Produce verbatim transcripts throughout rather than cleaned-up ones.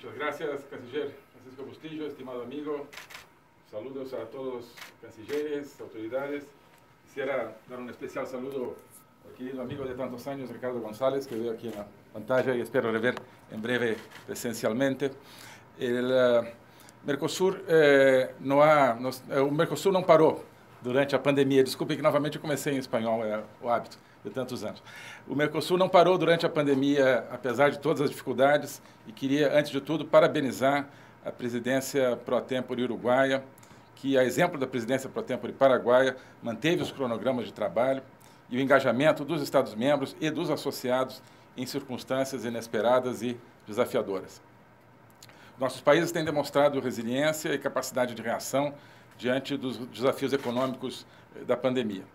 Muchas gracias, canciller Francisco Bustillo, estimado amigo. Saludos a todos los cancilleres, autoridades. Quisiera dar un especial saludo al querido amigo de tantos años, Ricardo González, que veo aquí en la pantalla y espero rever en breve presencialmente. El uh, Mercosur, eh, no há, nos, o Mercosur não parou durante a pandemia. Desculpe que novamente eu comecei em espanhol, é o hábito de tantos anos. O Mercosul não parou durante a pandemia, apesar de todas as dificuldades, e queria, antes de tudo, parabenizar a presidência pro-tempore uruguaia, que, a exemplo da presidência pro-tempore paraguaia, manteve os cronogramas de trabalho e o engajamento dos Estados-membros e dos associados em circunstâncias inesperadas e desafiadoras. Nossos países têm demonstrado resiliência e capacidade de reação diante dos desafios econômicos da pandemia.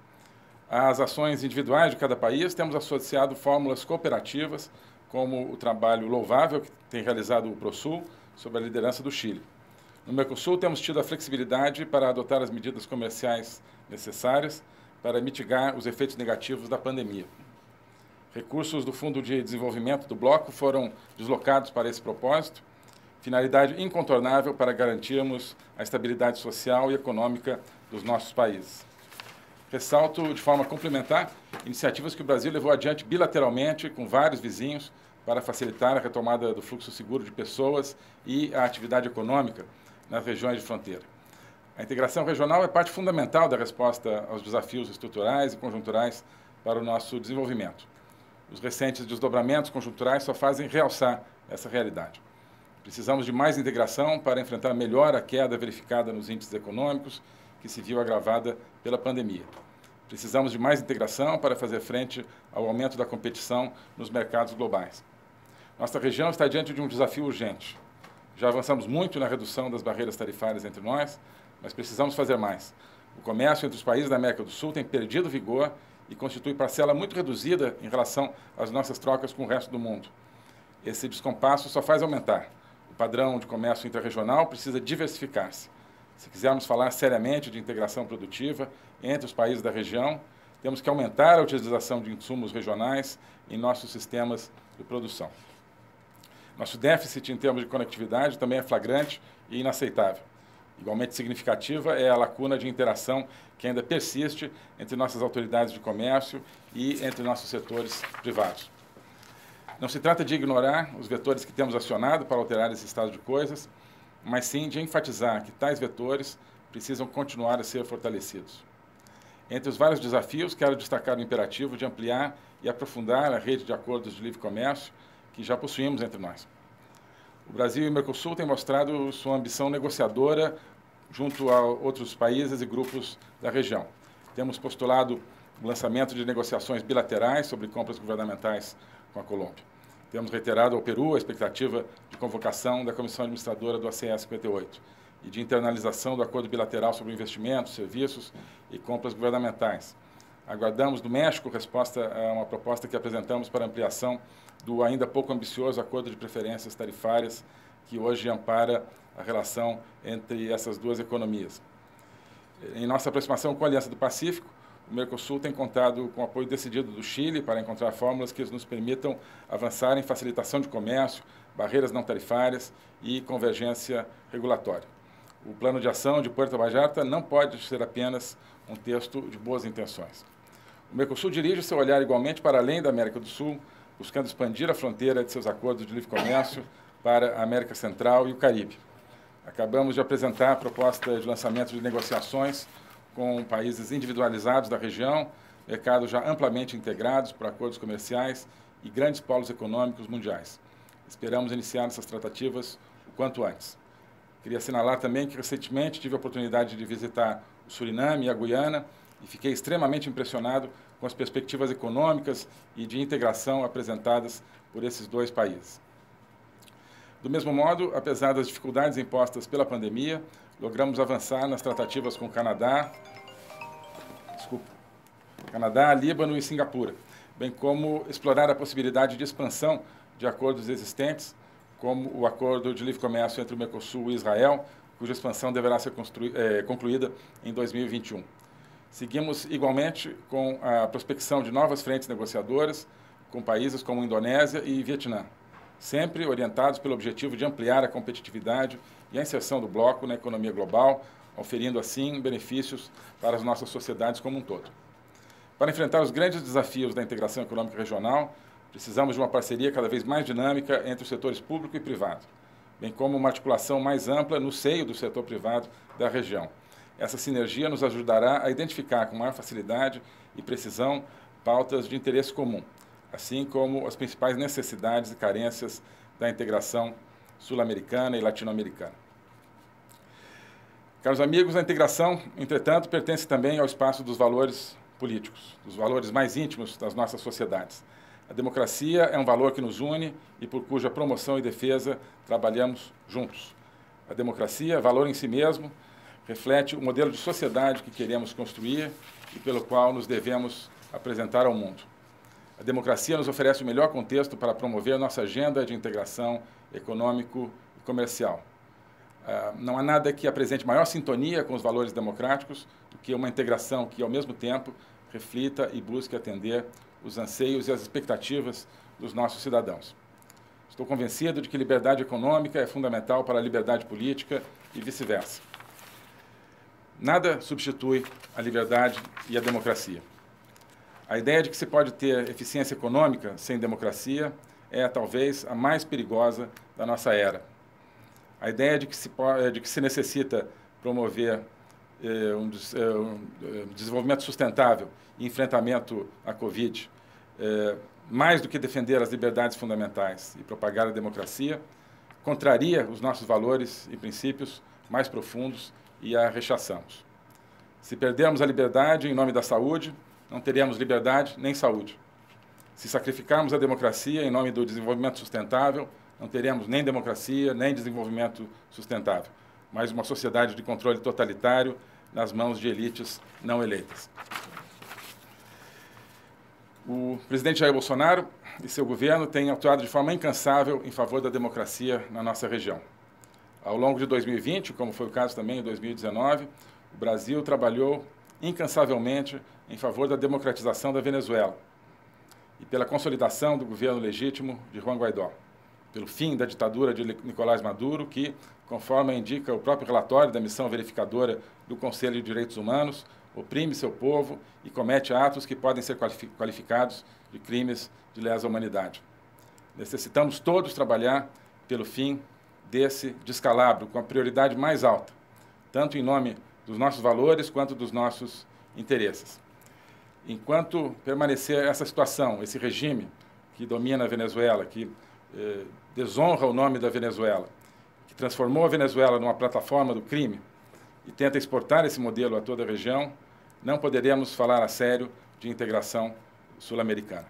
Às ações individuais de cada país, temos associado fórmulas cooperativas, como o trabalho louvável que tem realizado o Prosul, sob a liderança do Chile. No Mercosul, temos tido a flexibilidade para adotar as medidas comerciais necessárias para mitigar os efeitos negativos da pandemia. Recursos do Fundo de Desenvolvimento do Bloco foram deslocados para esse propósito, finalidade incontornável para garantirmos a estabilidade social e econômica dos nossos países. Ressalto, de forma complementar, iniciativas que o Brasil levou adiante bilateralmente com vários vizinhos para facilitar a retomada do fluxo seguro de pessoas e a atividade econômica nas regiões de fronteira. A integração regional é parte fundamental da resposta aos desafios estruturais e conjunturais para o nosso desenvolvimento. Os recentes desdobramentos conjunturais só fazem realçar essa realidade. Precisamos de mais integração para enfrentar melhor a queda verificada nos índices econômicos, que se viu agravada pela pandemia. Precisamos de mais integração para fazer frente ao aumento da competição nos mercados globais. Nossa região está diante de um desafio urgente. Já avançamos muito na redução das barreiras tarifárias entre nós, mas precisamos fazer mais. O comércio entre os países da América do Sul tem perdido vigor e constitui parcela muito reduzida em relação às nossas trocas com o resto do mundo. Esse descompasso só faz aumentar. O padrão de comércio intrarregional precisa diversificar-se. Se quisermos falar seriamente de integração produtiva entre os países da região, temos que aumentar a utilização de insumos regionais em nossos sistemas de produção. Nosso déficit em termos de conectividade também é flagrante e inaceitável. Igualmente significativa é a lacuna de interação que ainda persiste entre nossas autoridades de comércio e entre nossos setores privados. Não se trata de ignorar os vetores que temos acionado para alterar esse estado de coisas, mas sim de enfatizar que tais vetores precisam continuar a ser fortalecidos. Entre os vários desafios, quero destacar o imperativo de ampliar e aprofundar a rede de acordos de livre comércio que já possuímos entre nós. O Brasil e o Mercosul têm mostrado sua ambição negociadora junto a outros países e grupos da região. Temos postulado o lançamento de negociações bilaterais sobre compras governamentais com a Colômbia. Temos reiterado ao Peru a expectativa de convocação da Comissão Administradora do A C E cinquenta e oito e de internalização do Acordo Bilateral sobre Investimentos, Serviços e Compras Governamentais. Aguardamos do México resposta a uma proposta que apresentamos para ampliação do ainda pouco ambicioso Acordo de Preferências Tarifárias, que hoje ampara a relação entre essas duas economias. Em nossa aproximação com a Aliança do Pacífico, o Mercosul tem contado com o apoio decidido do Chile para encontrar fórmulas que nos permitam avançar em facilitação de comércio, barreiras não tarifárias e convergência regulatória. O plano de ação de Puerto Vallarta não pode ser apenas um texto de boas intenções. O Mercosul dirige seu olhar igualmente para além da América do Sul, buscando expandir a fronteira de seus acordos de livre comércio para a América Central e o Caribe. Acabamos de apresentar a proposta de lançamento de negociações com países individualizados da região, mercados já amplamente integrados por acordos comerciais e grandes polos econômicos mundiais. Esperamos iniciar essas tratativas o quanto antes. Queria assinalar também que recentemente tive a oportunidade de visitar o Suriname e a Guiana e fiquei extremamente impressionado com as perspectivas econômicas e de integração apresentadas por esses dois países. Do mesmo modo, apesar das dificuldades impostas pela pandemia, logramos avançar nas tratativas com o Canadá, desculpa, Canadá, Líbano e Singapura, bem como explorar a possibilidade de expansão de acordos existentes, como o Acordo de Livre Comércio entre o Mercosul e Israel, cuja expansão deverá ser é, concluída em dois mil e vinte e um. Seguimos igualmente com a prospecção de novas frentes negociadoras com países como Indonésia e Vietnã. sempre orientados pelo objetivo de ampliar a competitividade e a inserção do bloco na economia global, oferindo assim benefícios para as nossas sociedades como um todo. Para enfrentar os grandes desafios da integração econômica regional, precisamos de uma parceria cada vez mais dinâmica entre os setores público e privado, bem como uma articulação mais ampla no seio do setor privado da região. Essa sinergia nos ajudará a identificar com maior facilidade e precisão pautas de interesse comum, assim como as principais necessidades e carências da integração sul-americana e latino-americana. Caros amigos, a integração, entretanto, pertence também ao espaço dos valores políticos, dos valores mais íntimos das nossas sociedades. A democracia é um valor que nos une e por cuja promoção e defesa trabalhamos juntos. A democracia, valor em si mesmo, reflete o modelo de sociedade que queremos construir e pelo qual nos devemos apresentar ao mundo. A democracia nos oferece o melhor contexto para promover nossa agenda de integração econômico e comercial. Uh, não há nada que apresente maior sintonia com os valores democráticos do que uma integração que, ao mesmo tempo, reflita e busque atender os anseios e as expectativas dos nossos cidadãos. Estou convencido de que liberdade econômica é fundamental para a liberdade política e vice-versa. Nada substitui a liberdade e a democracia. A ideia de que se pode ter eficiência econômica sem democracia é, talvez, a mais perigosa da nossa era. A ideia de que se, de que se necessita promover eh, um, um desenvolvimento sustentável e enfrentamento à Covid, eh, mais do que defender as liberdades fundamentais e propagar a democracia, contraria os nossos valores e princípios mais profundos e a rechaçamos. Se perdermos a liberdade em nome da saúde, não teremos liberdade nem saúde. Se sacrificarmos a democracia em nome do desenvolvimento sustentável, não teremos nem democracia, nem desenvolvimento sustentável, mas uma sociedade de controle totalitário nas mãos de elites não eleitas. O presidente Jair Bolsonaro e seu governo têm atuado de forma incansável em favor da democracia na nossa região. Ao longo de dois mil e vinte, como foi o caso também em dois mil e dezenove, o Brasil trabalhou incansavelmente em favor da democratização da Venezuela e pela consolidação do governo legítimo de Juan Guaidó, pelo fim da ditadura de Nicolás Maduro, que, conforme indica o próprio relatório da missão verificadora do Conselho de Direitos Humanos, oprime seu povo e comete atos que podem ser qualificados de crimes de lesa humanidade. Necessitamos todos trabalhar pelo fim desse descalabro com a prioridade mais alta, tanto em nome dos nossos valores quanto dos nossos interesses. Enquanto permanecer essa situação, esse regime que domina a Venezuela, que eh, desonra o nome da Venezuela, que transformou a Venezuela numa plataforma do crime e tenta exportar esse modelo a toda a região, não poderemos falar a sério de integração sul-americana.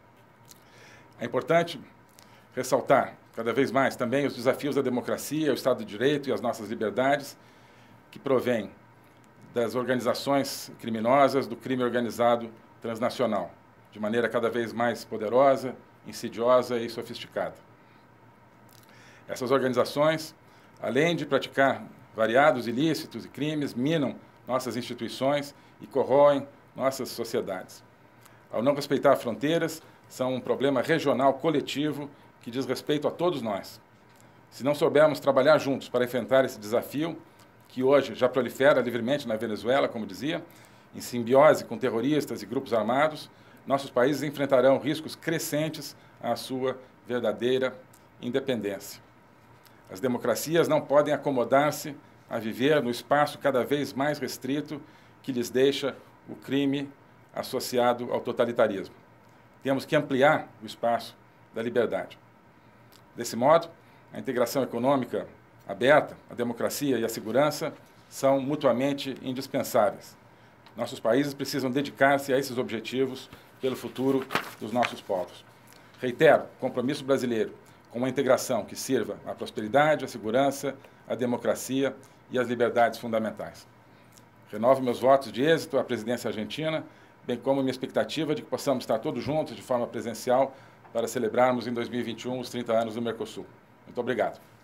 É importante ressaltar cada vez mais também os desafios da democracia, o Estado de Direito e as nossas liberdades, que provêm das organizações criminosas, do crime organizado transnacional, de maneira cada vez mais poderosa, insidiosa e sofisticada. Essas organizações, além de praticar variados ilícitos e crimes, minam nossas instituições e corroem nossas sociedades. Ao não respeitar fronteiras, são um problema regional coletivo que diz respeito a todos nós. Se não soubermos trabalhar juntos para enfrentar esse desafio, que hoje já prolifera livremente na Venezuela, como dizia, em simbiose com terroristas e grupos armados, nossos países enfrentarão riscos crescentes à sua verdadeira independência. As democracias não podem acomodar-se a viver no espaço cada vez mais restrito que lhes deixa o crime associado ao totalitarismo. Temos que ampliar o espaço da liberdade. Desse modo, a integração econômica aberta, a democracia e a segurança são mutuamente indispensáveis. Nossos países precisam dedicar-se a esses objetivos pelo futuro dos nossos povos. Reitero o compromisso brasileiro com uma integração que sirva à prosperidade, à segurança, à democracia e às liberdades fundamentais. Renovo meus votos de êxito à presidência argentina, bem como minha expectativa de que possamos estar todos juntos de forma presencial para celebrarmos em dois mil e vinte e um os trinta anos do Mercosul. Muito obrigado.